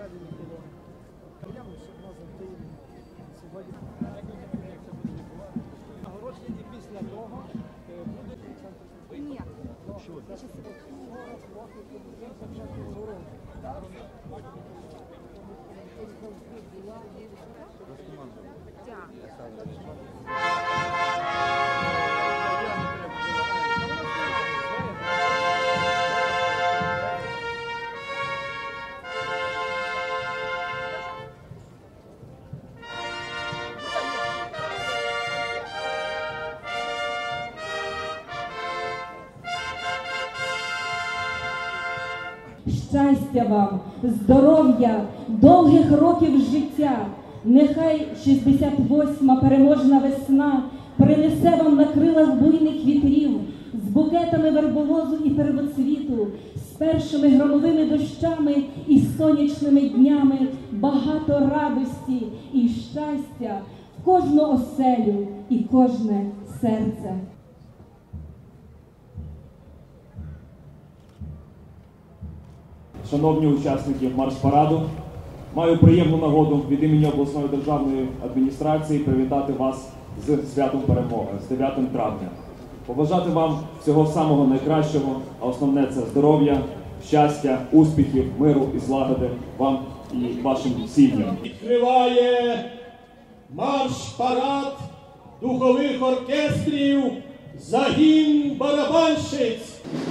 проведені було. Приємно, що в нас в Києві сьогодні нагородження, і після того буде центр. Ні. Щастя вам, здоров'я, довгих років життя. Нехай 68-ма переможна весна принесе вам на крилах буйних вітрів, з букетами верболозу і первоцвіту, з першими громовими дощами і сонячними днями багато радості і щастя в кожну оселю і кожне серце. Шановні учасники марш-параду, маю приємну нагоду від імені обласної державної адміністрації привітати вас з святом перемоги, з 9 травня. Побажати вам всього самого найкращого, а основне – це здоров'я, щастя, успіхів, миру і злагоди вам і вашим сім'ям. Відкриває марш-парад духових оркестрів «Загін барабанщиць».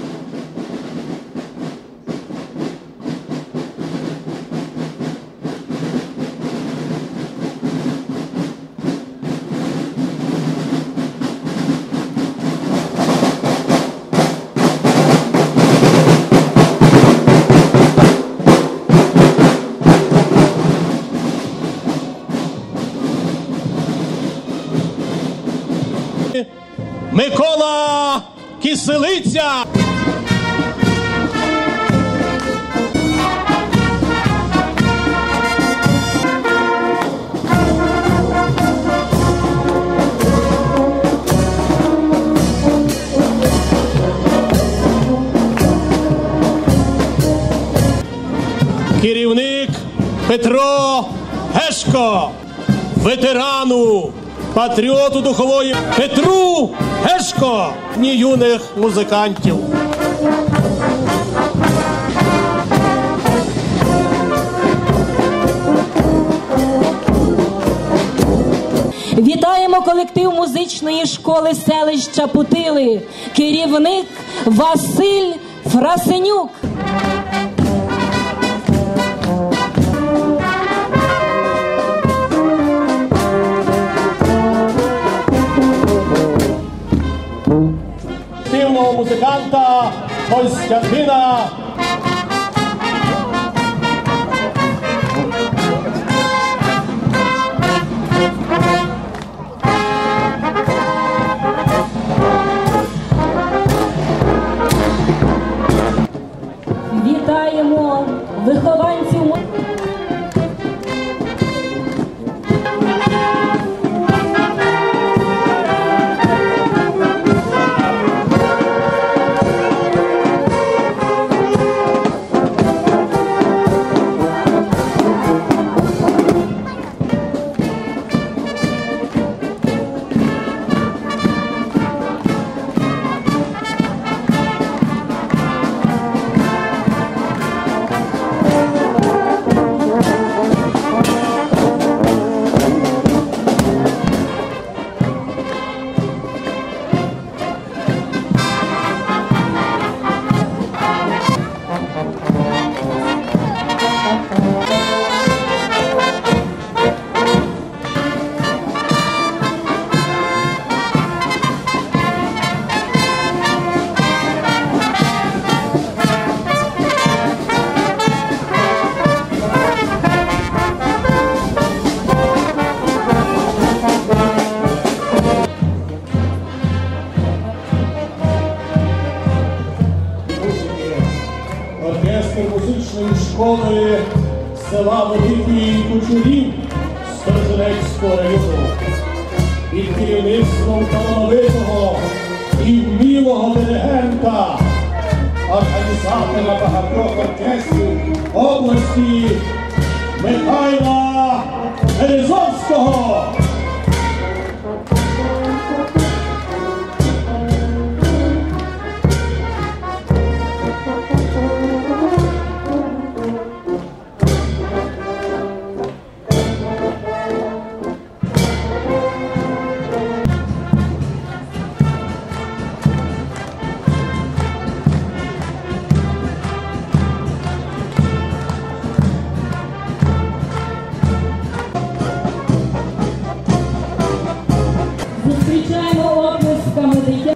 Микола Киселиця. Керівник Петро Гешко, ветерану, патріоту духової Петру Гешко, ні юних музикантів. Вітаємо колектив музичної школи селища Путили, керівник Василь Фрасенюк. Музиканта Костянтина Вітаємо вихованців. музичної школи села Великий Кучурів Сторожинецького району. Під керівництвом талановитого і вмілого диригента, організатора багатьох оркестрів області Михайла Березовського. Зустрічаємо оплесками дитя.